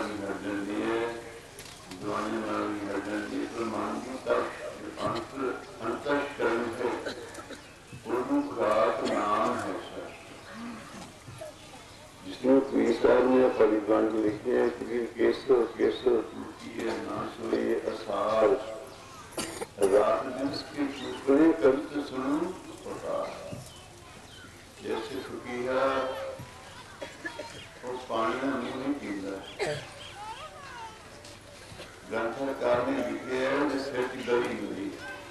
भी हट जाती है, दवाइयों नाल भी हट जाती है, पर मन की अंतःकरण है, उर्दू खुराक नाम है सर। जिसमें कबीर साहब ने अपनी बाणी लिखी है कि केसो केसो टूटिए ना सोइए असार, रात दिन के टूटने कवित सुनो पुकार। जैसे फकीरा वो पानी का मुंह नहीं पीता, ग्रंथकार ने लिखे है जिस सिर की दरी हुई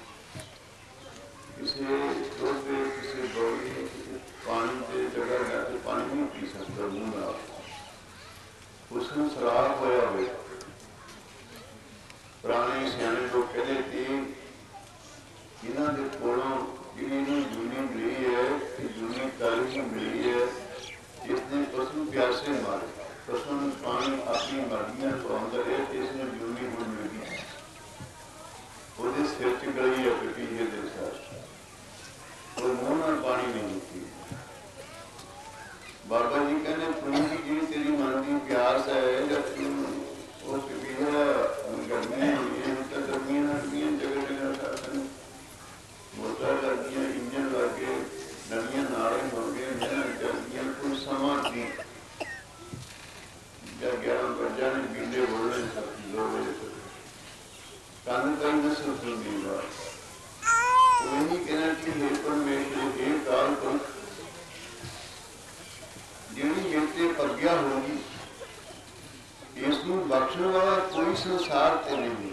किसी रोजे किसी बौड़ी किसी पानी के जगह जाके पानी नहीं पी सकता मुंह ना, उसमें शराब होया हुए। पुराने सियाने लोग कहते थे इन्हों के कोलों जिन्हें जूनी मिली है, जूनी तारीख मिली है, इसने पशु प्यासे मारे, पशु पानी अपनी मर्जियां पाँच रहे, इसने जूनी गुण मिली वो सिर च गई है पीजे के साथ, और मुंह में पानी नहीं पी। बाबा जी कहने तू जी तेरी मन की प्यास है, जब तू वो पीजा गर्मियां हुई तो गर्मियां लगियां जगह जगह मोटा कर दिया, इंजन लगे, नलियां नाले हो गए, चल दिया, कोई समा थी जब 11 बजा ने बीले बोलने 2 बजे तक कानून कहीं न सुनी बात वही कहना कि हे परमेश्वर हे काल पुरख जिहड़ी मेरे प्रज्ञा होगी इसनूं बख्शण वाला कोई संसार ते नहीं,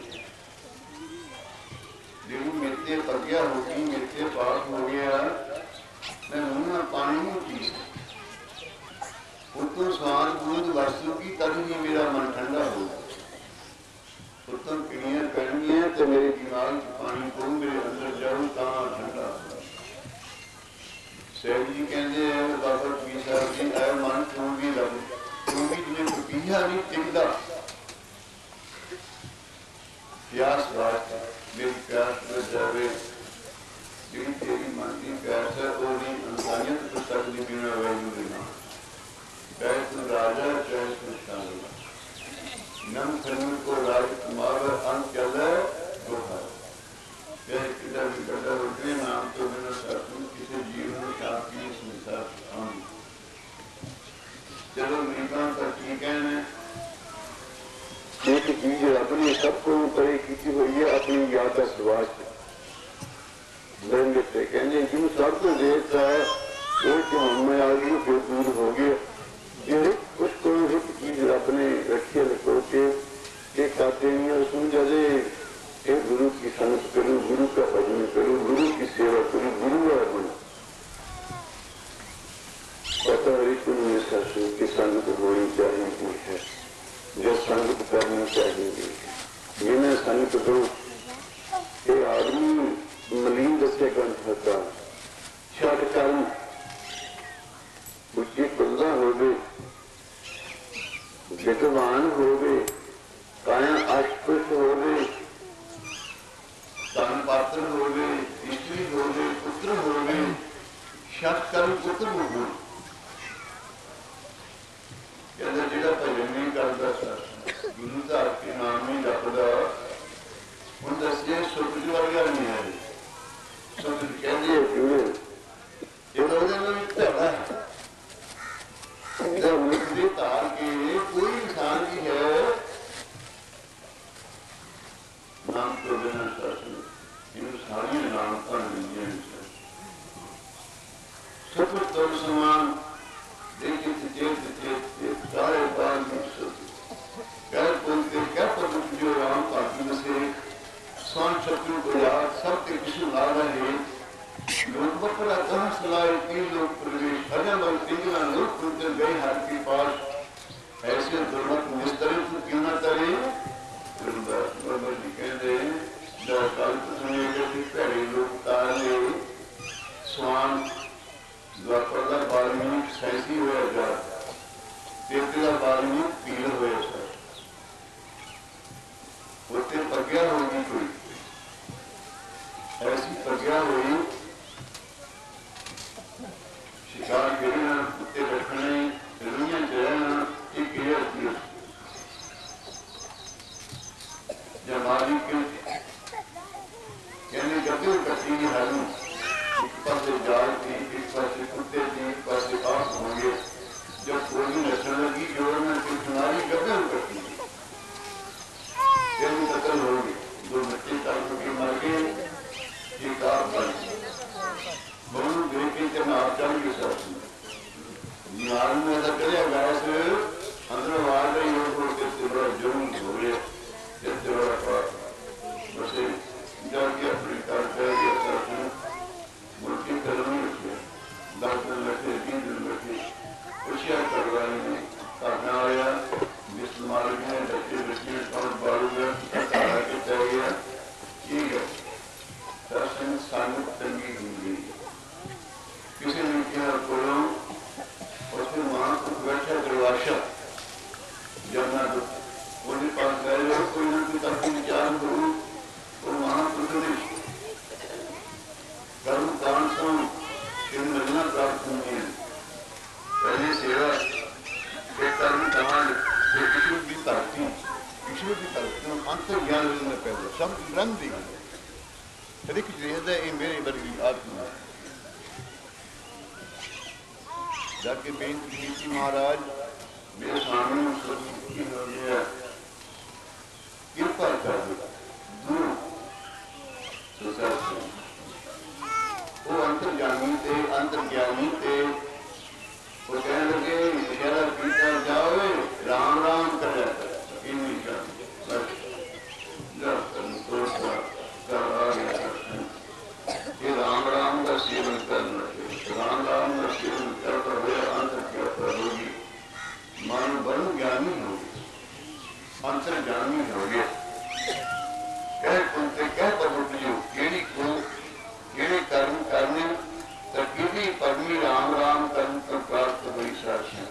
जिहड़ी मेरे प्रज्ञा होगी मेरे पाप हो गया, मैं मुंह में पानी नहीं पी सकता, उतों स्वाद बूंद वरसूगी तब ही मेरा मन ठंडा होगा, उतों पीड़ियां पैणगियां तो मेरे दिमाग च पानी पऊ मेरे अंदर जाऊँ तां ठंडा होगा। सैद जी कहते हैं बाबा कबीर साहब जी ऐ मन तू भी रब तू भी जिन्हें पपीहा नहीं टिकता प्यास वास्ते मेरी प्यास मिल जाए, जी तेरी मन की प्यास है वो नहीं इंसानियत को तक नहीं पीना वैल्यू देना, चाहे तू राजा चाहे तू शामिल नम खनन को राजकुमार अंत चल तो है किधर भी गड्ढा रोटे नाम तो बिना साथू किसी जीव में शांति संसार आम। चलो मीका का ठीक है एक चीज अपनी सबको तय की हुई है अपनी याद का स्वास्थ्य कहने जो सबको देखता है वो जो हमें आ गई फिर दूर हो गया, उसको एक चीज अपने रखिए रखो के कहते हैं सुन जाए हे गुरु की संगत करो, गुरु का भजन करो, गुरु की सेवा करो, गुरु बनो पता है शास्त्रों की संगत होनी चाहिए है, जो संगत करनी चाहिए जिन्हें संगत दो ये आदमी मलीन दसे ग्रंथ होता छठ कर्म उच्ची कुल्ला हो गए विद्वान हो गए काया अस्पृश्य हो गए धन पात्र हो गए स्त्री हो गए पुत्र हो गए शतकर्म पुत्र हो गए कहते जो भजन नहीं करता सर गुरु धार के नाम नहीं जपदा हम दसिए सुरज वर्गा नहीं है, सुरज कहते है धार के कोई इंसान भी है नाम तो बिना शासन इन सारिया नामता मिलिया सब तब समान सारे बाल कह बोलते क्या प्रभु जो राम पार्टी में से स्वान शत्रु को याद सब के विष्णु ला रहे लोग बकरा कहाँ सलाए 3 लोग प्रवेश अजम और पिंजरा लोग पुत्र गए हाथ के पास ऐसे दुर्मत निस्तरे तो क्यों न तरे बाबा जी कहते भैड़े लोग तारे स्वान द्वापर का बाल्मीक सैंसी होया जा तेरे का बाल्मीक पील होया सर उत्ते प्रज्ञा होगी कोई ऐसी प्रज्ञा हुई शिकार गिरना उत्ते रखने रुइयां चढ़ना एक जमाली के यानी गद्दे कटी हल एक पासे जाल थी, एक पासे कुत्ते थी, एक पासे आंख होंगे। जब गोली लचन लगी जोर में तो सुनारी गद्दे कटी यानी कत्ल होगी। दो बच्चे ताकि के मर गए, एक आप बन दोनों देखे के मैं आप चल के साथ दीवार में ऐसा करे वैसे अंदर वार रही हो तो बड़ा जुर्म हो गया। जब बड़ा पास बसे जाके अपनी कार कर मुल्की कदम रखे 10 दिन बैठे 20 दिन बैठे होशियार करवाई ने करना आया बिस्मार में बच्चे बच्चे और बारूद के चाहिए ठीक है दर्शन सानु तंगी होंगी किसी ने क्या बोलो और फिर वहाँ को बैठा दरवाशा जब ना उनके पास गए कोई ना कोई ताकि विचार करूँ और वहाँ पुत्र कर्म कांड को इन मिलना प्राप्त होंगे पहले सेवा के कर्म कांड किसी भी तरक्की अंतर ज्ञान में पैदा सब ब्रह्म दी हर एक चीज है ये मेरे वर्गी आत्मा जाके बेनती की महाराज मेरे सामने हो गया कृपा कर दो वो अंतर्ज्ञानी थे वो कहने लगे जरा पीता जाओ राम राम कर ये राम राम का सेवन करना राम राम का सेवन करता हुआ अंतर होगी मन ब्रह्म ज्ञानी होगी अंतर्ज्ञानी हो गया कर्म करने तभी परमी राम राम कर्म को प्राप्त हुई साक्षी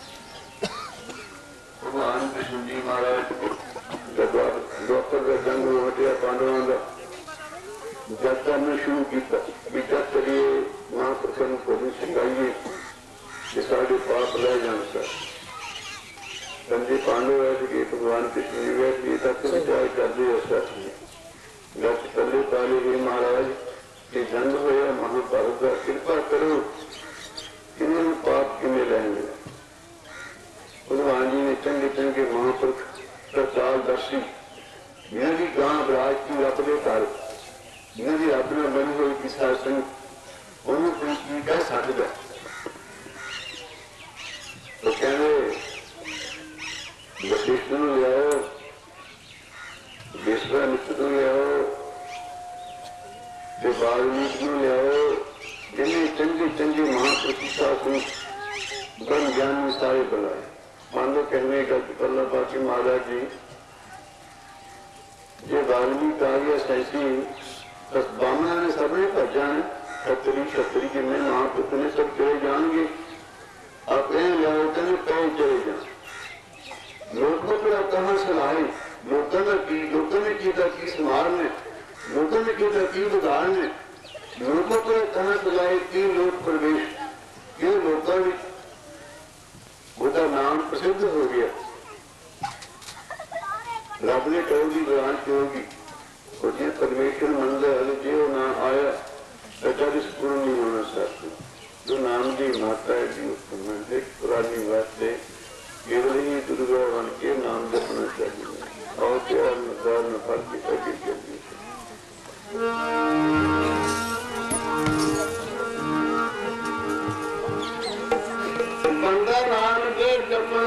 भगवान कृष्ण जी महाराज डॉक्टर का जंग हटिया पांडवों का जब करना शुरू किया जब चलिए महाप्रसन्न को भी सिखाइए कि साढ़े पाप रह जाए सर संजय पांडव है कि भगवान कृष्ण जी वैसे तक विचार कर दिया सर गत पहले पाले ही महाराज कि जंग होया महाभारत का कृपा करो इन्हें पाप किमें रहेंगे भगवान जी ने चंगे चंगे महापुरुष प्रचार दर्शी मेरी गांव राज की अपने घर मेरी अपना बनी हुई की शासन उन्होंने कोई की कह सकता तो कहने वशिष्ठ ले आओ विश्वामित्र ले आओ वाल्मीकि ले आओ जिन्हें चंगे चंगे महापुरुष शासन ब्रह्म ज्ञान में सारे बुलाए मान लो कहने का पल्ला बाकी महाराज जी ये वाल्मीकि आ गया सैसी बस बामना ने सबने भजा है छतरी के में महापुरुष ने सब चले जाएंगे आप लाओ कहने कहीं चले जाए लोगों को कहाँ से लाए लोगों ने किया किस मार में लोगों ने किया तीन उदाहरण है लोगों को कहाँ से लाए 3 लोक प्रवेश ये लोगों में बुद्धा नाम प्रसिद्ध हो गया रब ने कहोगी ब्रांच होगी और जिस परमेश्वर मंदिर जो ना आया अचारिस पूर्ण नहीं होना सकता जो नाम की माता है जी पुरानी बात है केवल ही दुर्गा बन के नाम जपना चाहिए और प्यार मदार न फल की कभी करनी बंदा नाम के जपना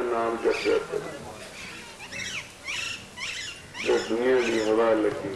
नाम जपया करो। जो दुनिया की हवा लगी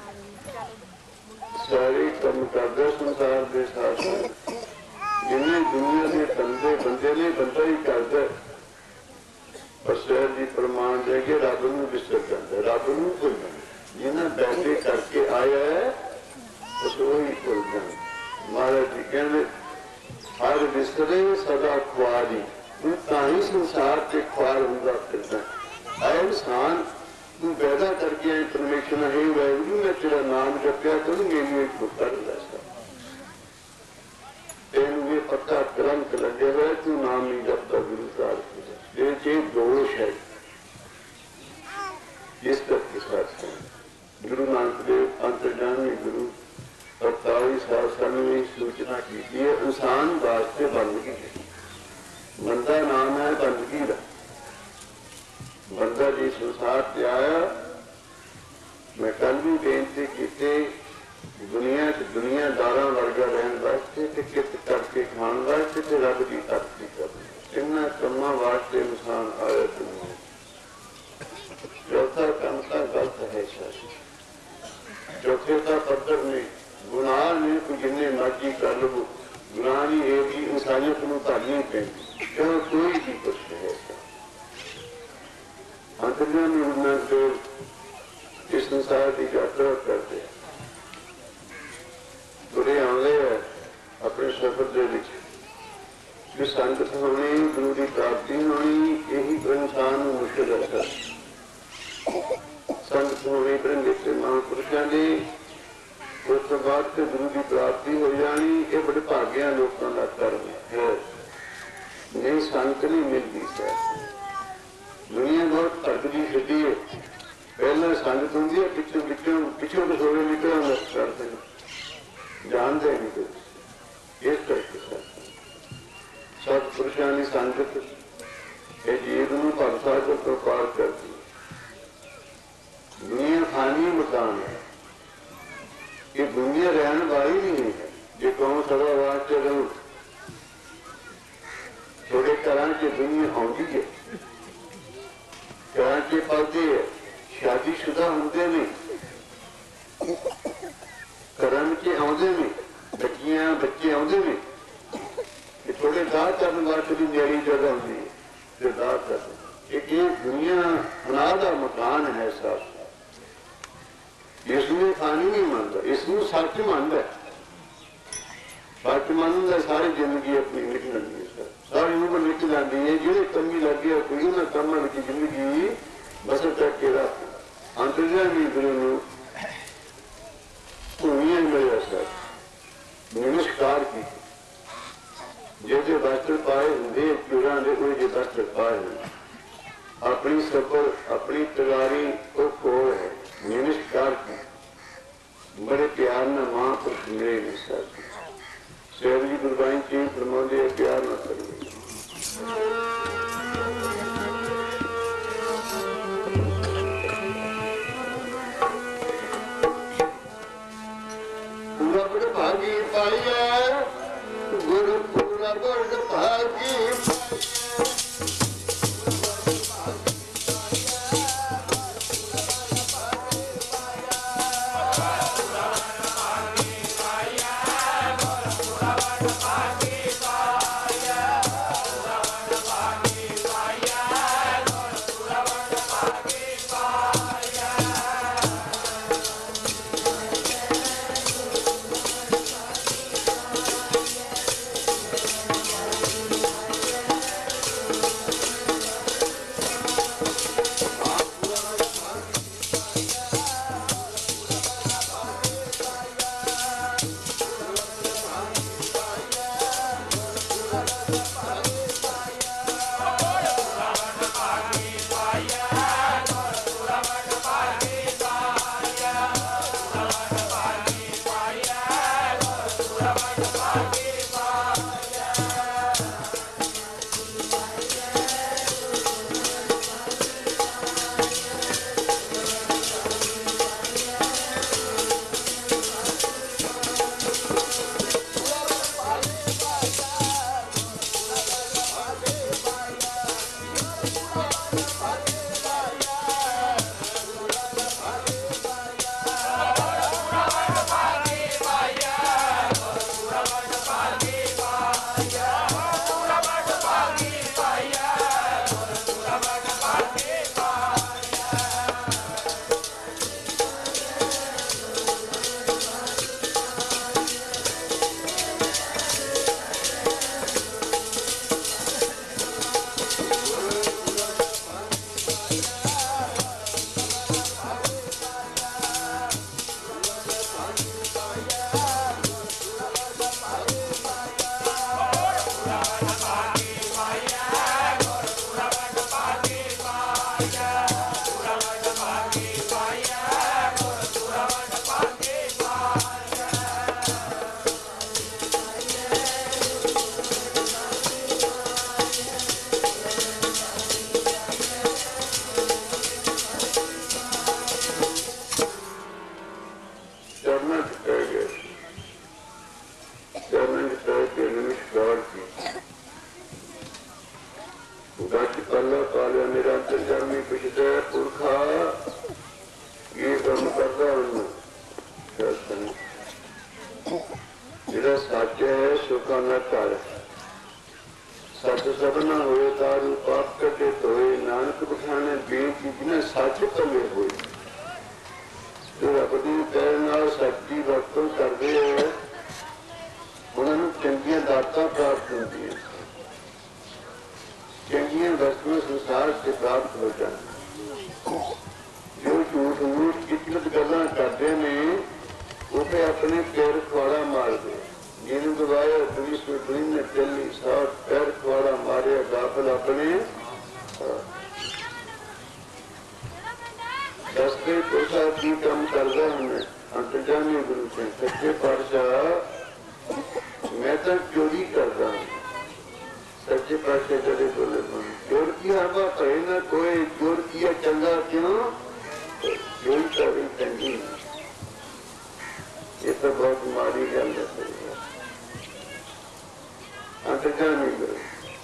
सारे कम करदा संसार के शासन जिन्हें दुनिया के बंदे बंदे ने बंदा ही करदा पर शहर जी प्रमाण दे के रब नूं विसर जाता रब नूं भुल जाता जिन्हें बैठे करके आया है उस ही भुल जाए। महाराज जी कहते हर विसरे सदा खुआरी तू ताही संसार से खुआर होगा फिरदा है इंसान तू पैदा करके परमेश्वर है वाहगुरू मैं तेरा नाम जपया करूँ मेरी एक कर दसा तेन ये पक्का ग्रंथ लगे हुए तू नाम नहीं जपता गुरु कार ये दोष है। इस करके साथ गुरु नानक देव अंतर्जामी गुरु 48 साल समय सूचना की ये इंसान वास्ते बंदगी है। बंदा नाम है बंदगी का बंदा जी संसार से आया। मैं कल भी बेनती की दुनियादारा वर्गा रहने वास्ते कित करके खाने वास्ते तो रब की तरक्की करनी इन्होंने कमां वास्ते इंसान आया दुनिया। चौथा काम का गलत है शासन चौथे का पत्थर ने गुनाह ने कोई जिन्ने मर्जी कर लो गुनाह नहीं है कि इंसानियत को तालीम पैंती क्यों कोई भी कुछ है अंतर्यामी इस संसार की यात्रा करते तुरे आने अपने सफर के संगत होनी गुरु की प्राप्ति होनी यही इंसान मुश्किल है। संगत होनी पर महापुरुषों की उस तो बाद गुरु की प्राप्ति हो जानी ये बड़े भाग्या लोगों का कर्म है। नहीं संगत नहीं मिलती सर दुनिया बहुत भटकती फिरती है। पहले संगत होंगी है पिछों कसोड़े निकल करते जानते नहीं कुछ इस करके सतपुरुषों की संगत ये जीव को भगता को पार करती। दुनिया खानी मकान है ये दुनिया रहने वाली नहीं है। ये कौन सदा वास्ते रहूं थोड़े घर की दुनिया आती है घर के पलते है शादीशुदा होंगे नहीं घर के आते नहीं बच्चियां बच्चे आते नहीं थोड़े दाह करने वास्ते भी न्यारी जगह होती है जो दाह कर एक ये दुनिया अनाथ का मकान है साफ इसमें खानी नहीं मानता इसमें सच मानता सच मानता सारी जिंदगी अपनी निकलनी है सारी उम्र निकल जाती है जो कमी लग गया कोई उन्होंने कमां की जिंदगी बसर करके रख अंतर्यामी गुरु भूमिया मिले सर नमस्कार की जे वस्त्र पाए होंगे चूरा के कोई जो वस्त्र पाए अपनी सफर अपनी तगारी वो कोल है नमस्कार की बड़े प्यार न महापुरुष मिले नहीं सर शेर जी गुरबाणी चीज फरमाते प्यार न करिए पूरा बड़ भागी पाइया गुरु पूरा बड़ भागी Bye. मेरा अंतर्जामी पिछले पुरखा ये काम करता हूँ जिहड़ा सच है सुखा न कर सच सबना होए तारू पाप कटे धोए नानक बखाने बेचीज ने सच कले होए जो रब दी दया नाल सच दी वरतों करदे है उन्होंने चंगियां दातां प्राप्त होंदियां चंगियां वस्तुएं संसार से प्राप्त हो जाती जो झूठ मूठ किचलत गल्लां करदे ने वो फिर अपने पैर खुआड़ा मार दे जिन्हें दबाया पुलिस में पुलिस ने चली साथ पैर खुआड़ा मारे दाखिल अपने दसते कोसा की कम करदा हमें अंतर्जामी गुरु से सच्चे पातशाह मैं तो चोरी करता हूँ सच्चे पातशाह जड़े बोले चोर की हवा कहे ना कोई चोर किया चंगा क्यों चोरी करी चंगी ये तो बहुत माड़ी गल है अंतर्जामी गुरु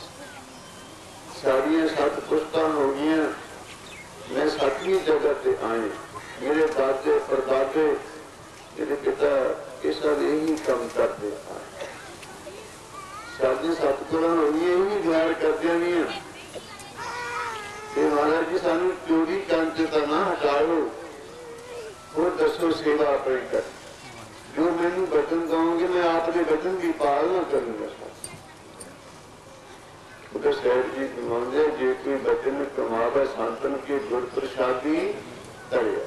सारिया 7 पुश्तां हो गई मैं 7वीं जगह से आए मेरे दादे परदादे मेरे पिता इस साल यही काम करते आए साढ़े 7 गुरु हो गई यही ध्यान करते नहीं है महाराज जी सानू चोरी करते तो ना हटाओ और दसो सेवा अपनी कर जो मैनू वचन दोगे मैं आपके वचन की पालना करूंगा सैद जी कमाते जे कोई वचन कमावे संतन के गुर प्रसादी तड़िया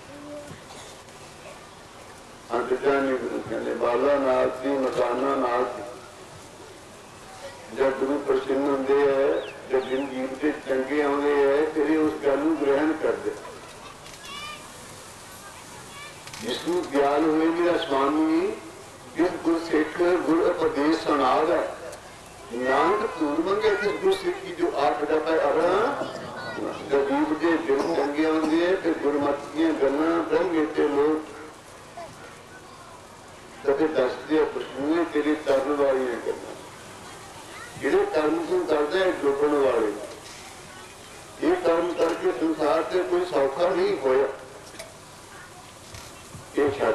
अंतर्जामी गुरु कहते बाला नाल सी मकाना नाल जब गुरु प्रसन्न होंगे है जब दिन जीव से चंगे आते हैं फिर उस गल ग्रहण करते जिसको ज्ञान हुए मेरा स्वामी जिस गुर सिख गुर उपदेश सुनाद है नानक तूर मंगे किस गुर सिख की जो 8 डब्बा जब जीव के दिल चंगे होंगे फिर गुरमत गल्लां ब्रह्मेते लोग कभी दसते प्रश्न तेरे तरन वाली गल्लां जिहड़े कर्म तू करदा है डुबण वाले ये कर्म करके संसार से कोई सौखा नहीं होया ये छड़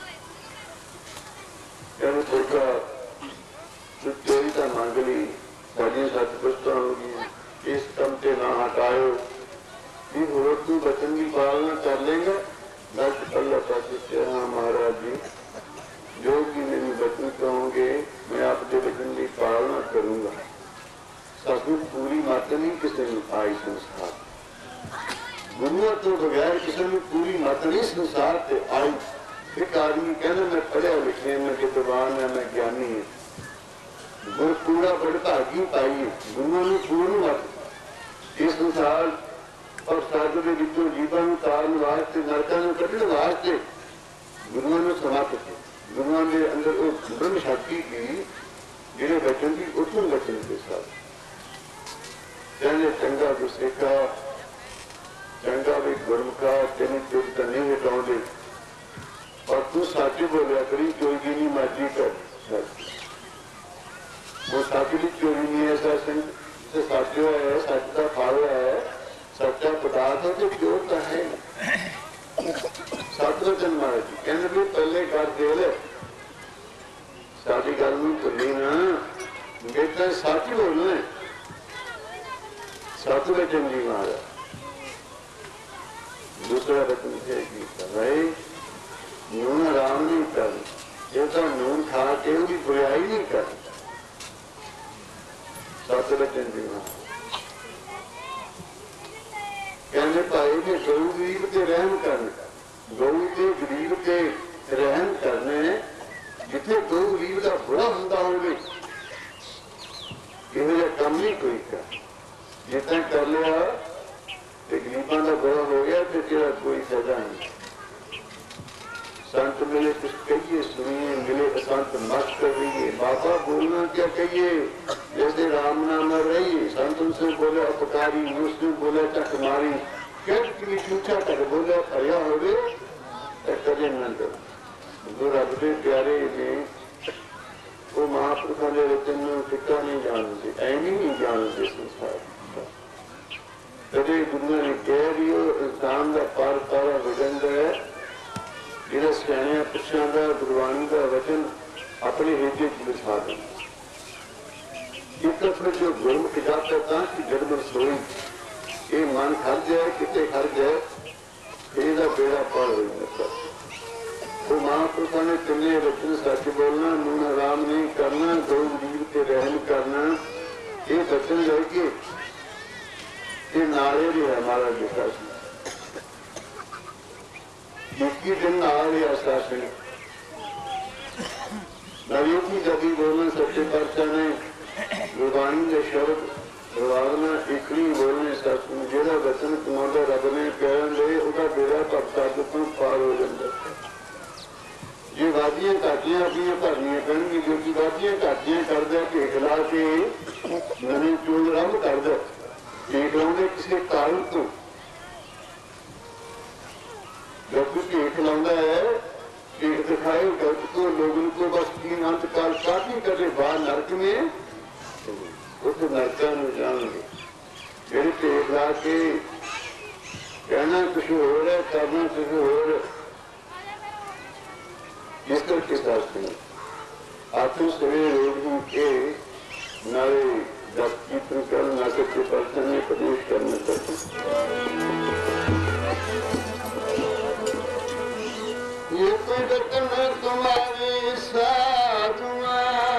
कहने पुरखा चोरी का मंग ली साड़ियां 7 पुश्तां हो गई इस कम से ना हटाओ भी होर तू वचन की पालना कर लेगा बस अल्लाह पाक हाँ महाराज जी जो भी मेरी वचन कहोगे मैं आपके वचन की पालना करूंगा सचमुच पूरी मत नहीं किसी ने आई संसार गुरुओं तो बगैर किसी ने पूरी मत नहीं संसार से आई एक आदमी कहना मैं पढ़िया लिखे मैं विद्वान है मैं ज्ञानी है गुर पूरा बड़ भागी पाई गुरुओं ने पूर्ण मत इस संसार और साधु के विचों जीवन तारन वास्ते नरकों को कढ़ने वास्ते गुरुओं ने समाप्त किया गुरुओं ने अंदर वो ब्रह्म शक्ति की जिन्हें वचन की उत्तम वचन के साथ कहने चंगा गुस्सेका चंगा भी गुरमुखा तेने चोरी तो नहीं हटाओगे और तू साचे बोलिया करी चोरी की नहीं मर्जी कर वो साची की चोरी नहीं है से साचो है सच का फल है सच्चा पदार्थ है तो चोर तो है 7 वचन महाराज जी कहने भी पहले कर दे ले सारी गल में भुली ना बेटा सच बोलना 7 वचन जी महाराज दूसरा वचन है भाई नून आराम नहीं कर ये तो नून खा के भी बुराई नहीं कर 7 वचन जी कहने भाई ने गौ गरीब के रहम करने गौ के गरीब के रहम करने जिथे गौ गरीब का बुरा होंदा होवे इहो कम नहीं कोई कर जितना कर लिया तो गरीबों का बुरा हो गया तो तेरा कोई सजा नहीं संत मिले कुछ कहिए सुनिए मिले संत मत करिए बाबा बोलना क्या कहिए जैसे राम नाम रहिए संत उनसे बोले अपकारी मुस्लिम बोले टक मारी कभी पूछा तक बोले भरिया हो गए कदे नंद जो रब के प्यारे ने वो महापुरुषों के वचन टिक्का नहीं जानते ऐ नहीं जानते संसार कदे गुरुओं ने कह भी इंसान का पार पारा वजन है जिन्हें सियाणिया पुरुषों का गुरबाणी का वचन अपने हिरदे च बिछा देना। एक फिर जो गुरमुख जाता था कि गड़बड़ सोई ये मन खर जाए कितने खर जाए ਇਹਦਾ बेड़ा पार हो जाता। वो महापुरुषों ने तिने वचन सच बोलना, नून हराम नहीं करना, गौ जीव के रहम करना, ये वचन लेके ये नारे भी है हमारा विश्वास। इक्की दिन नारे आशासन नवी की जबी बोलना सच्चे पातशाह ने गुरबाणी के शब्द गुरबाणना इकली बोलने सच जेड़ा वचन कमांदा रब ने कहन दे उसका बेड़ा भगता तो पार हो जाता। जे वादियां घाटियां अपनियां भरनियां पैणगी क्योंकि वादियां घाटियां करदा ढेक ला के नवी चोल रंभ करदा ढेक लाउंदे किसी कारण तो जब कोई ढेक लाउंदा है ढेक दिखाए गलत को लोगों को बस तीन अंत काल काफी करे बाहर नरक में उस नरकों में जाएंगे फिर ढेक ला के कहना कुछ हो रहा है करना कुछ हो रहा है। इस करके शास्त्री आत्म सवेरे रोगी के नारे दस कीर्तन कर ना सच्चे पातशाह ने प्रवेश करना चाहिए। ये कोई दर्शन तुम्हारी साधुआ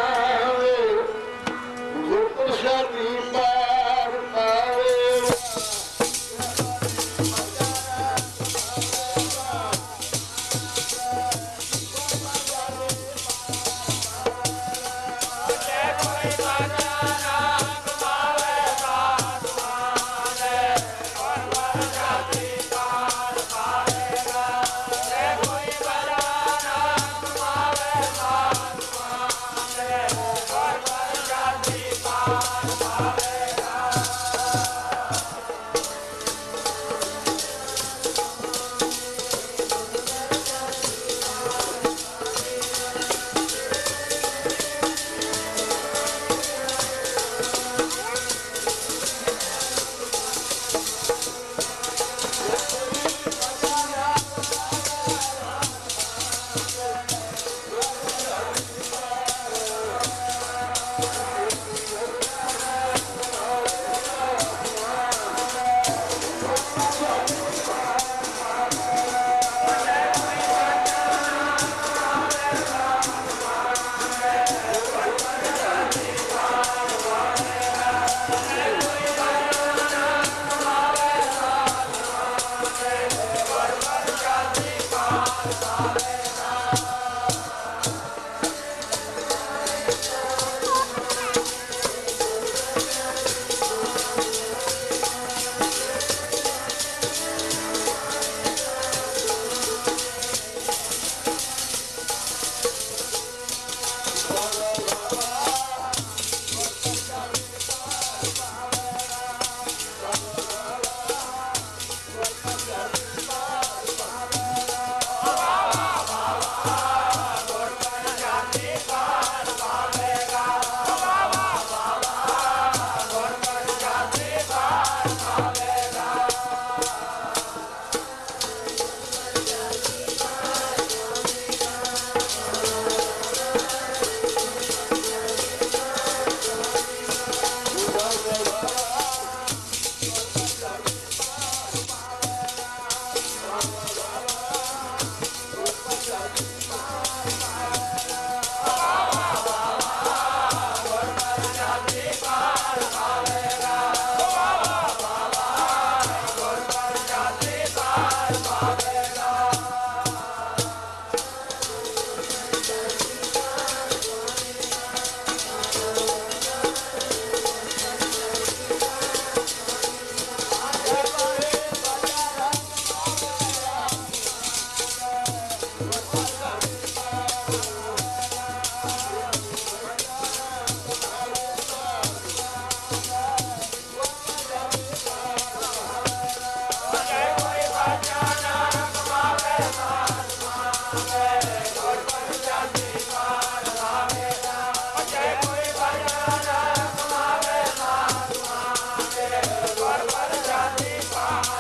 जो प्रसादी पार पावे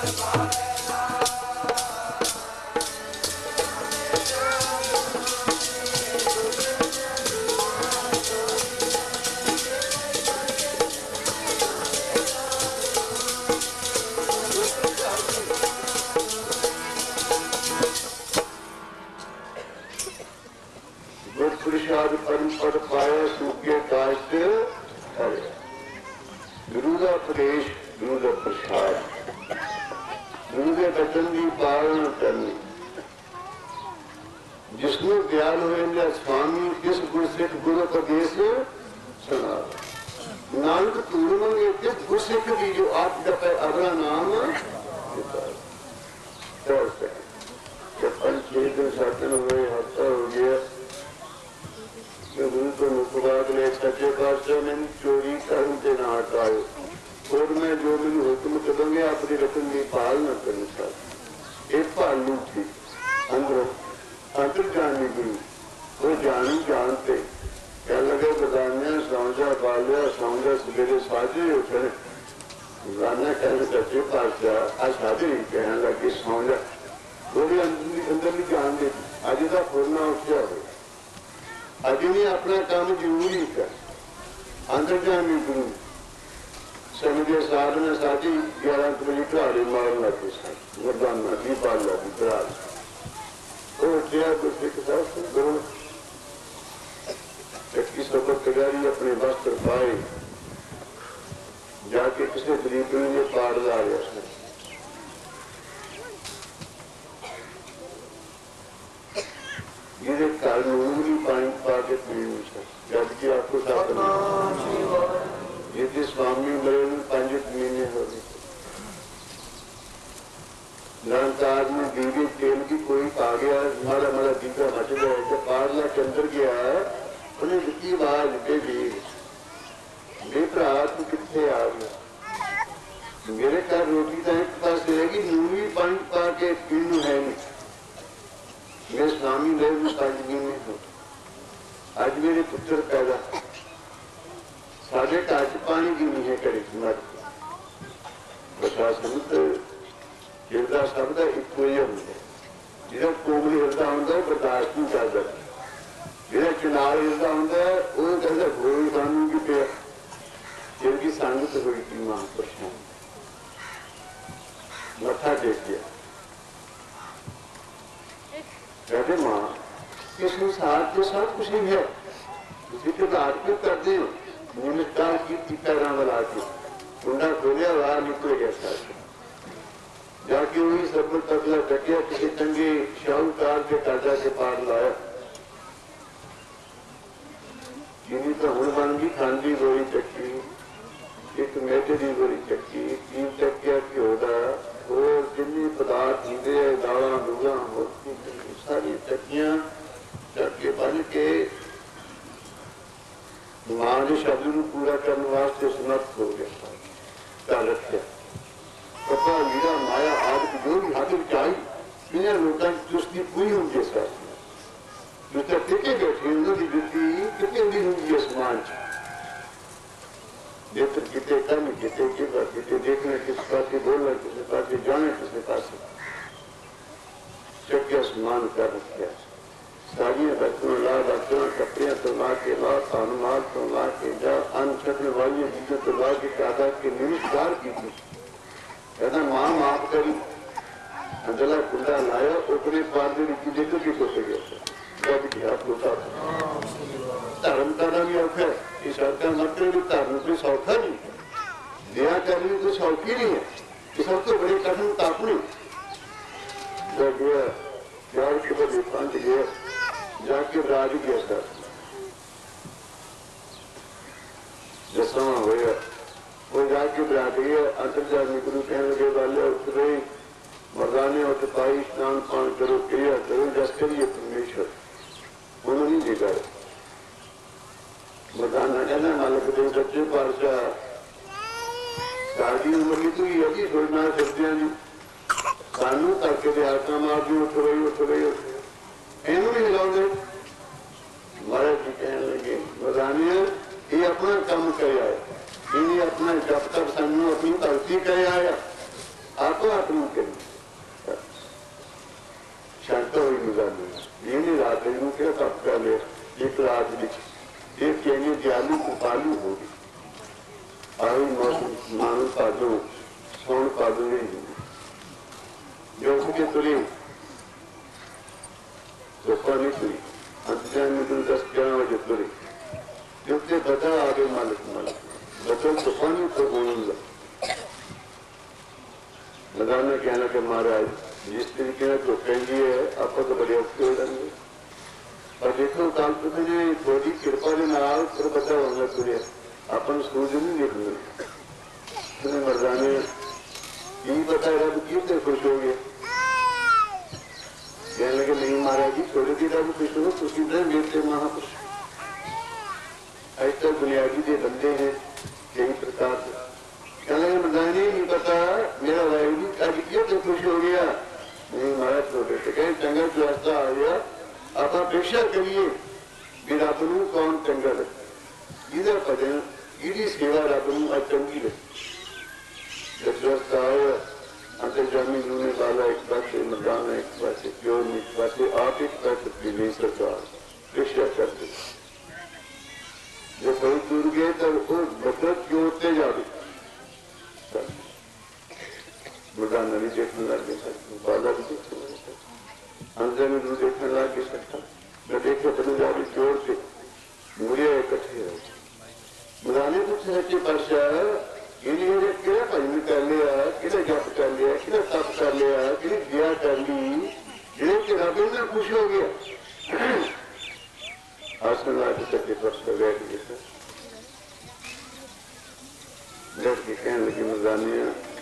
प्रसाद परम पद पाया सूखे काष्ट गुरु का उपदेश गुरु का प्रसाद गुरु के वचन की पालना करनी जिसमें ज्ञान हो स्वामी किस गुरसिख गुरु उपदेश सुना नानक तूर मंगे किस गुरसिख की जो आप जपे अगला नाम जब 5-6 दिन 7 दिन हुए हफ्ता हो गया गुरु को मुखबाग ने सच्चे पातशाह ने चोरी कर्म के ना हटाए और मैं जो मैंने हुक्म करूंगे अपनी रकम की पालना करनी चाहिए। एक भालू थी अंदर अंतर जानी गुरु वो जानी जानते कह लगे बदानिया सौजा बालिया सौजा सवेरे साझे उठे गाना कहने सच्चे पातशाह आज साझे कहने लगे सौजा वो भी अंदर नहीं जानते अज का फुरना उठा हो अभी ने अपना काम जरूरी कर अंतर्जामी गुरु समझे साधना साथी 11 बजे घाड़े मारन लगे मरदाना की पाल लगी बराज वो उठिया गुरसिख साहब गुरु इक्की सबक तैयारी अपने वस्त्र पाए जाके किसी गरीब ने पाड़ ला रहा ये घर भी पानी पा के पी जबकि आपको ये स्वामी मरे 5 महीने हो गए निरंतर में दीदी तेल की कोई आ गया मारा मारा दीदा मच गया जब पारला के अंदर गया उन्हें दिखी आवाज वीर भरा तू कितने आ गया मेरे घर रोटी का एक पास रहेगी नून भी पानी पा के पीनू है नहीं मेरे स्वामी ने भी 5 महीने हो आज मेरे पुत्र पैदा साढ़े घर पानी की नहीं है कड़ी मत प्रशासन हिरदा सब का एक ही होंगे जो कोमली हिरदा होंगे बर्दाश्त नहीं करता जो चनाल हिरदा होंगे वो कहता गोली कानून की पे जिनकी संगत हुई थी महापुरुषों मत्था टेक दिया कहते मां इस संसार के सब कुछ नहीं है उसी के बाद क्यों करते हो निमित्तान की पैरा वाला के कुंडा खोलिया बाहर निकल गया साथ जाके वही सब तबला कटिया किसी चंगे शाहूकार के काजा के पार लाया चीनी तो हूं बन गई खांडी गोरी चक्की एक मेटे की गोरी चक्की 3 चक्किया घ्यो का और जिन्नी पदार्थ होंगे दाला दूला सारी चक्कियां चक्के बन के मां के शब्द को पूरा करने वास्ते समर्थ हो गया कर रखा कपा लीड़ा माया आदि जो भी हाथ चाहिए इन्हें लोगों की उसकी पूरी होंगी इस वास्ते जो टिके बैठे उन्होंने जुटी कितने भी होंगी आसमान नेत्र कितने कम कितने देखने किस पास बोलना किस पास जाने किस पास चक्के आसमान कर रखा सारिया बर्तनों ला बर्तनों कपड़ियां तो ला के ला अनुमान तो ला के जा अन्न छकने वाली चीजें तो ला के दादा के नमस्कार की थी कहना मां माफ करी अंजला कुंडा लाया अपने पार्टी की देखो की सोच गया धर्म करना भी औखा है इस मतलब धर्म कोई सौखा नहीं दया करनी कोई सौखी नहीं है ये सब तो बड़े कठिन तापनी जब गया प्यार के बड़े पंच गया जाके राज गया सर जसवा होया वो जाके बिराट गया अंतर्जामी गुरु कहने लगे वाले उठ रही मर्दाने और पाई स्नान पान करो क्रिया करो जस करिए परमेश्वर उन्होंने नहीं देखा मर्दाना कहना मालिक देव सच्चे पातशाह साड़ी उम्र की तो ये भी छोड़ना सकते हैं सानू करके आत्मा मार दी उठ रही इनू नहीं हिलाओगे महाराज जी कहने लगे मर्दानिया ये अपना काम कर आया इन्हें अपना जब तक सानू अपनी धरती कर आया आप अपनी करी शांत हुई गुजारनी ये नहीं रात क्या तप कर लिया एक रात एक कहने दयालु कृपालु होगी आई मौसम मानो पादो सोन पादो नहीं जो उसके तुरी धोखा नहीं तुरी अंतजान में तुम 10-11 बजे तुरी जितने बता आगे मालिक मालिक बचन धोखा नहीं तो बोलूंगा लगाना कहना कि महाराज जिस तरीके से धोखे लिए है आप तो बड़े औखे हो जाएंगे और देखो काम तो मैंने थोड़ी कृपा के नाल फिर बचा होगा तुरे अपन सूझ नहीं देखने तुम्हें मर्दाने यही बता रब कितने खुश हो गए कहने लगे नहीं महाराज जी थोड़े की रब खुश हो खुशी दे मेरे महापुरुष ऐसे बुनियादी के बंदे हैं कई प्रकार से कहने लगे मर्दाने नहीं पता मेरा वायु आज क्यों खुश हो गया नहीं महाराज छोटे से कहीं चंगा रास्ता आ गया आप अपेक्षा करिए कि रब नूं कौन चंगा लगे जिहदा भजन जिहदी सेवा रब नूं अज चंगी लगे जब रास्ता आया अंतर्जामी लूने वाला एक पासे मर्दाना एक पासे प्योर एक पासे आप एक पासे पीली सरकार अपेक्षा करते जब बहुत दूर गए तब वो बदत जोड़ते जाए मर्दाना भी देखने लग गया बाला भी देखने लग गया अंदर में दूर देखने लग गया सकता मैं देखे पंजाबी जोर से मुड़े इकट्ठे हो मर्दाने कुछ सच्चे पातशाह इन्हें क्या भजन कर लिया कि जप कर लिया कि तप कर लिया कि दया कर ली जिन्हें कि रब में खुश हो गया आसन ला के सच्चे पातशाह बैठ गए बैठ के कहने लगे मर्दाने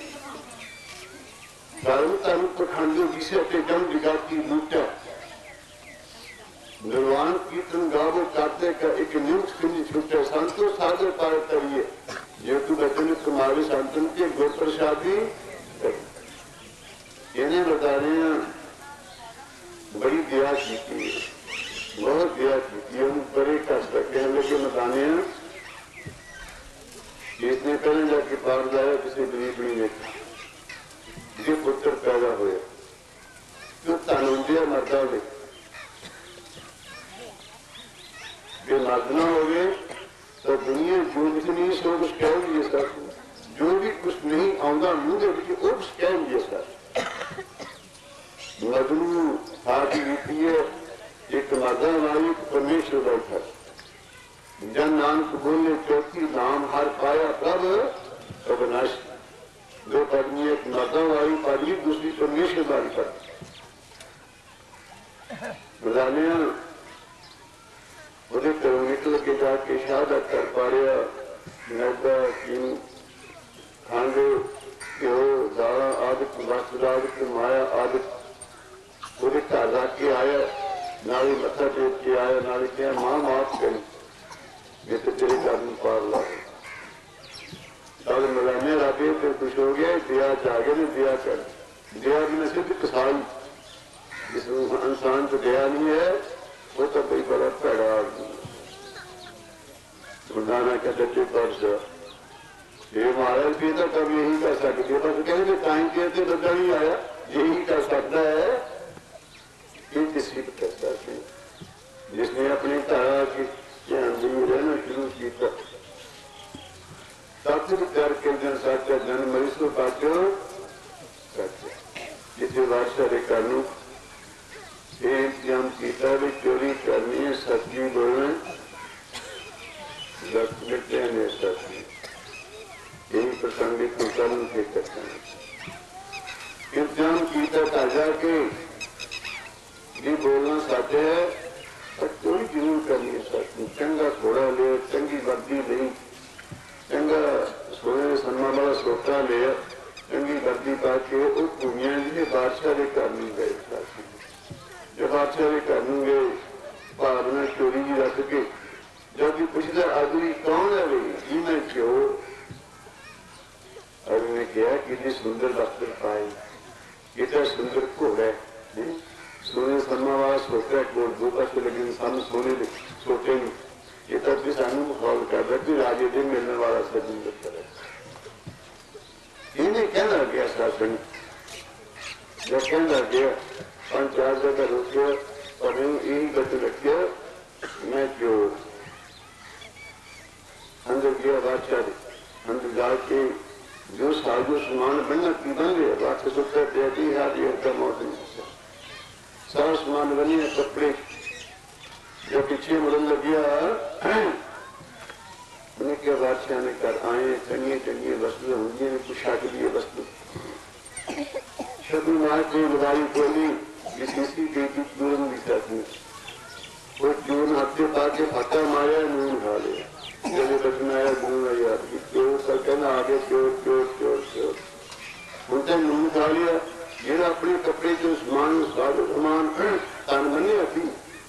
तारू पखंडों जिसे अपने जम जगाती लूटा निर्वाण कीर्तन गावो काटे का एक नियुक्त सुनी छूटे संतो सागर पार करिए जो तू बचन तुम्हारे संतन के गुर प्रसादी इन्हें बता रहे हैं बड़ी दया की बहुत दया की हम बड़े कष्ट कहने लगे बताने इसने पहले जाके पार लाया किसी गरीब नहीं देखा जो पुत्र पैदा हुए जो तानुंदिया मर्दा हो मर्द ना हो गए तो दुनिया जो कुछ नहीं सो कुछ कहेंगे सर जो भी कुछ नहीं आऊंगा मुंह के वो कुछ कहेंगे सर मजनू साथ रीति है एक मर्दा वाली परमेश्वर बैठा जन नानक बोले चौथी नाम हर पाया प्रभ अविनाशी दो पत्नी एक मर्दा वाली पढ़ी दूसरी परमेश्वर वाली पढ़ी मर्दानिया उन्हें घरों निकल के जाके शहादत कर पा रहा मैदा चीनी खंड घ्यो दाला आदि वस्त्र आदि माया आदि पूरे घर रख के आया नाली मत्था टेक के आया नाली क्या मां माफ करी ये तो तेरे घर में पार ला अब मलाने राबे फिर खुश हो गया दिया जागे ने दिया कर दिया भी न सिर्फ कसाई जिस इंसान को दया नहीं है वो तो कोई बड़ा पैड़ा बुढ़ाना का सच्चे पर्स ये महाराज भी तो कब यही कर सकते बस कहेंगे टाइम कहते बंदा नहीं आया यही कर सकता है कि किसी को कर सकते जिसने अपनी तारा की रहना शुरू किया सत्य करके जन सत्य जन मरीज को पाते हो जिसे बादशाह ने कर लू जम सीता भी चोरी करनी है सच्ची बोलना मिलते हैं सच्ची यही प्रसंगित कर्म के करते हैं इंतजाम सीता ताजा के भी बोलना सच है पर चोरी जरूर करनी है सच चंगा घोड़ा ले चंगी वर्दी नहीं चंगा सोने सन्मा वाला सोटा ले चंगी वर्दी पा के उस दुनिया जी बादशाह के घर नहीं गए जब बादशाह के घर नहीं गए भावना चोरी जी रख के जब भी पूछता आदमी कौन है भाई जी मैं क्यों और उन्हें कहा कि सुंदर वस्त्र पाए कितना सुंदर घोड़ा है सोने सन्मा वाला सोटा कोट दो पासे लगे सामने सोने सोटे नहीं ये तब भी सानू मखौल कर रहा कि राजे दिन मिलने वाला सजिंदर करे इन्हें कहना गया शासन जब कहना गया 5-4 जगह रुके और यही गति रखिया मैं चोर अंदर गया बादशाह अंदर जाके जो साधु समान बनना की बन गया बात सुतर देती है ये मौत नहीं सारा समान बनी है कपड़े जो पीछे मुड़न लग गया उन्हें क्या बादशाह ने कर आए चंगी चंगी वस्तु होंगी कुशा के लिए वस्तु शब्द मार के लड़ाई बोली किसी के दूरन दिखा वो चून हफ्ते पाके फटा मारे नून खा लिया जब बचना आया गुण याद की चोर कर कहना आगे चोर चोर चोर चोर उनसे नून खा लिया ये अपने कपड़े जो सामान साधु सामान तन बने अभी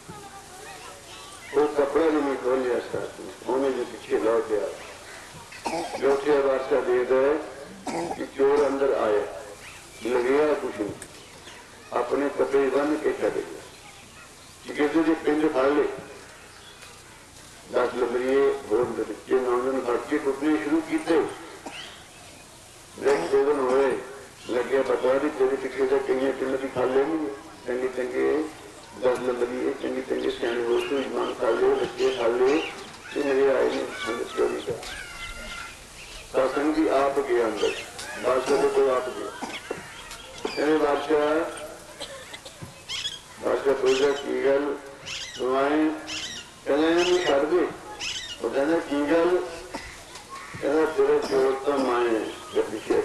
वो कपड़ा भी नहीं खोल लिया साथ उन्हें जो पीछे लौट गया लौटिया वार्ता दे गए कि चोर अंदर आया लगेगा कुछ नहीं अपने कपड़े बन के चले गया कि तुझे पिंड खा ले 10 लंबरिए होर बच्चे नामन भटके टुटने शुरू किए देख 2 दिन होए लगे पता नहीं तेरे पीछे से कई पिंड भी खा लेंगे चंगे चंगे 10 लंबरिए चंगे चंगे सियाने वस्तु ईमान खा ले बच्चे खा ले मेरे आए नहीं संगत चोरी का शासन भी आप गया अंदर बादशाह को आप गया बादशाह पूजा की गल सुनाए कहने छड़ दे वो कहना की गल कहना तेरे चोर तो माए पीछे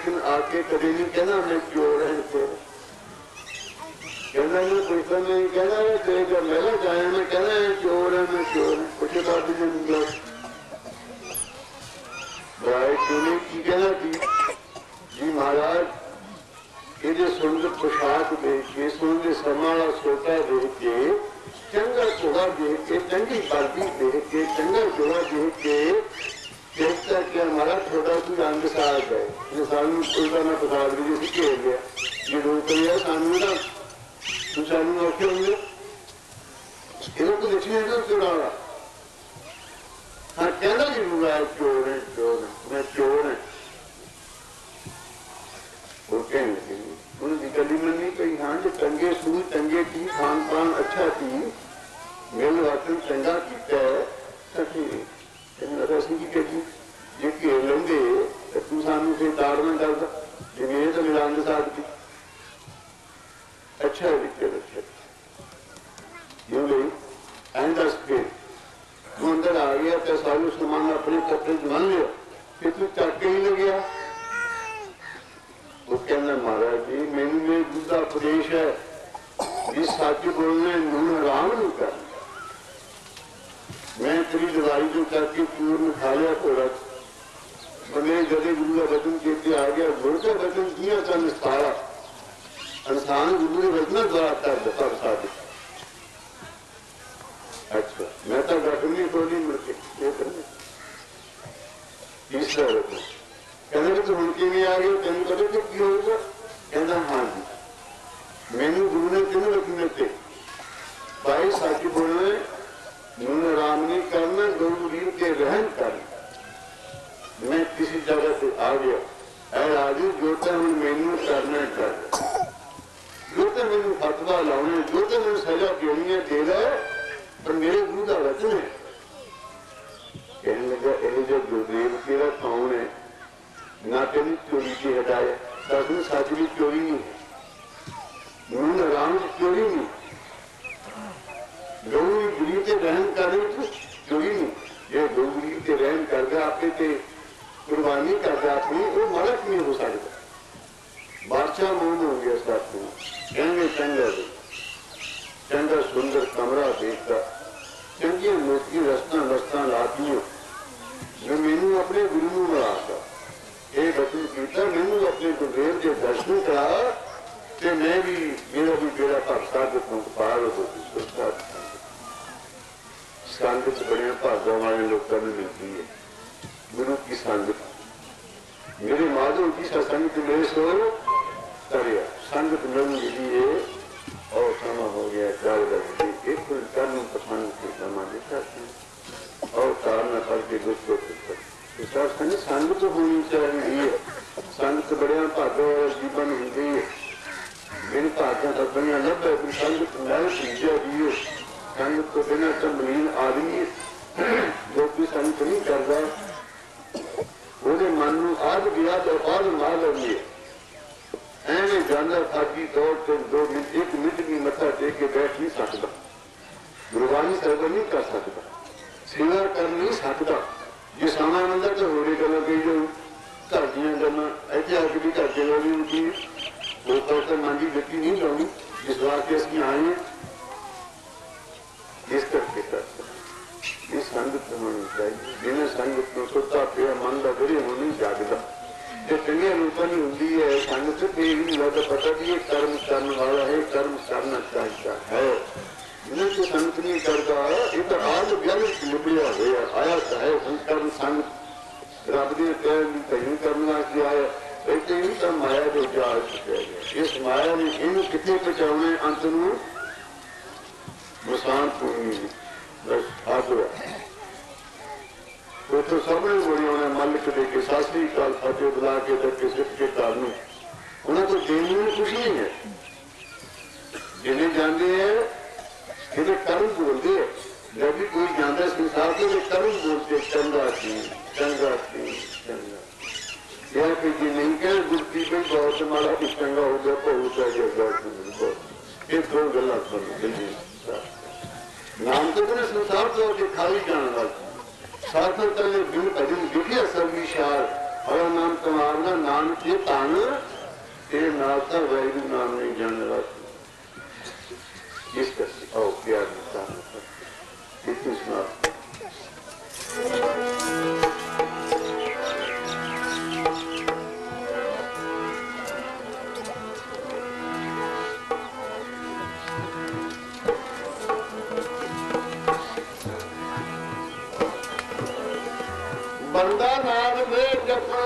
देखने आके कभी नहीं कहना मैं चोर है चोर, कहना मैं पैसा नहीं कहना है तेरे मेला जाए मैं कहना है चोर है मैं चोर है। कुछ बात नहीं बड़ाई चोरी की कहना की जी महाराज ये सुंदर पोशाक देख के सुंदर समाला सोटा देख के चंगा चोड़ा देख के चंगी बाल्टी देख के चंगा चोड़ा देख के देखता कि हमारा छोटा सी रंग साग है ये सानू उल्टा ना प्रसाद भी जैसे खेल गया ये रोक लिया सानू ना तू सानू औखे होंगे इन्हों को देखने तो चुरावा हाँ कहना जरूर है चोर है मैं चोर है वो कहने लगे उन्होंने गली में नहीं कही हाँ जो चंगे सूई चंगे थी खान पान अच्छा थी मेरे वाकई चंगा किया है की कही जे घेर लेंगे तो तू सानू फिर ताड़ना करता जिम्मे तो मिलान सकती अच्छा है अच्छा क्यों गई एंड दस फिर तू अंदर आ गया तो सारू सामान अपने कपड़े मान लिया फिर तू चक के ही लग गया वो कहना महाराज जी मैनू मेरे गुरु का उपदेश है भी सच बोलने नून हराम नहीं कर मैं तेरी दवाई जो करके चूर्ण खा लिया थोड़ा बने जदे गुरु का वचन चेते आ गया गुरु का वचन किया था निस्तारा इंसान गुरु के वचन द्वारा कर साधे अच्छा मैं तो डॉक्टरी खोली मिलके तीसरा वचन कहने तो हूं कि आ गया तेन पता तो की होगा कहना हाँ जी मैनू गुरु ने तीनों वचन दिते भाई सच बोलने नून राम नहीं करना गुरु रील के रहन करना मैं किसी जगह से आ गया ऐ राजू जो तो हम मैनू करना कर जो तो मैनू फतवा लाने जो तो मैंने सजा देनी है दे रहा है पर मेरे गुरु का वचन है कहने लगा यह जो गुरुदेव तेरा कौन है ना तेरी चोरी से हटाया दसवीं सच भी चोरी नहीं है नून राम की चोरी नहीं गऊ गुरु के रहन करे तो चोरी नहीं ये गऊ गुरु के रहन करके आपके ते कुर्बानी करके अपनी वो मलक नहीं हो सकता बादशाह मोहन हो गया साथ में कहने चंगा दे चंगा सुंदर कमरा देखता चंगी मूर्ति रस्ता लाती जो मैनू अपने गुरु को मिलाता ये वचन किया मैनू अपने गुरुदेव के दर्शन करा तो मैं भी मेरा भी बेड़ा भगता पार हो संगत बड़े भागों वाले लोगों में मिलती है गुरु की संगत मेरे माधव की सत्संग मेरे सो करिया संगत मिल मिली है और समा हो गया एक कर्म पसंद के समा देता और कारण करके दूसरों को संगत होनी चाहिए संगत बड़े भागों वाले जीवन होंगे मेरी भाग्य सदनिया लभ है संगत मैं पूजा भी संगत को बिना तंबलीन आदमी जो भी संगत नहीं करता वो मन आग गया तो और मार लगी एवं जाना साकी दौड़ से 2 मिनट 1 मिनट भी मत्था टेक के बैठ नहीं सकता गुरबानी सेवा नहीं कर सकता सेवा कर नहीं सकता जो सामान अंदर तो होरे गल गई जो घर दियाँ गल्लां इत्थे आके भी घर के वाली होती वो तो मन की गति नहीं लानी जिस वास्ते असं आए हैं इस करके ये संगत होनी चाहिए जिन्हें संगत को सुता पिया मन का गिरे हो नहीं जागता जो चंगे रूपों की होंगी है संगत ये भी लगता पता भी ये कर्म करने वाला है कर्म करना चाहता है जिन्हें को संगत नहीं करता ये तो आज गल निबड़िया हुआ आया है कर्म संगत रब के कहीं करने वास्ते आया ऐसे ही तो माया के जाल चुका गया इस माया ने इन कितने बचाने अंत में मुसान पूरी बस हाथ हुआ वो तो सबने बोली उन्हें मलिक देके सासरी काल फतेह बुला के धक्के सिर्फ के कानू उन्हें तो देने में कुछ नहीं है जिन्हें जानते हैं जिन्हें कर्म बोलते हैं जब भी कोई जानता संसार के वे कर्म बोलते चंगा थी चंगा थी चंगा यह कि नहीं कह गुरती में बहुत हमारा भी चंगा हो गया बहुत है ये 2 गल्ला नाम तो मैंने संसार तो के खाली जाने वाला सार्थक तले बिन भजन देखिए सब विशाल ਹਰ ਨਾਮ ਕਮਾਵਣਾ ਨਾਨਕ ਇਹ ਧਨ ਇਹ ਨਾਲ ਤਾਂ ਵੈਗੁਰੂ ਨਾਮ ਨਹੀਂ ਜਾਣਨ ਵਾਸਤੇ ਇਸ ਕਰਕੇ ਆਓ ਪਿਆਰ ਨਾਲ ਇੱਕ ਸੁਣਾ ਬੰਦਾ ਨਾਮ ਦੇ ਜਪੋ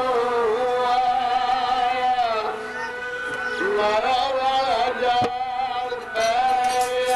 ਮਾਰਾ ਵਾਲਾ ਜਾਲ ਪੈ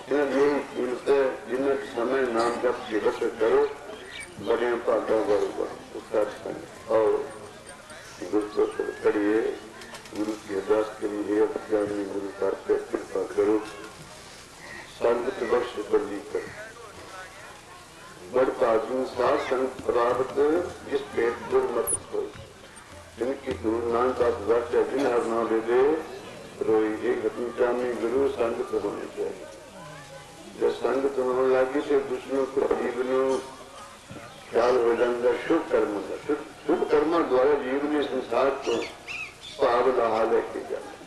यही कीमत है जिन्हें समय नाम जप दिवस करो बड़े भागों बड़ो और गुरु को करिए गुरु की अरदास करिए ज्ञानी गुरु का कृपा करो संगत वर्ष बंदी करो बड़ भागी साध संत प्राप्त जिस पेट दुर्मत हो जिनकी दूर नाम का वर्ष है जिन हर नाम दे रोई एक चामी गुरु संगत होनी चाहिए जब संगत होने लगी तो दुश्मनों को जीवन ख्याल हो जाता शुभ कर्म का शुभ कर्म द्वारा जीवन में संसार को पावन हाल है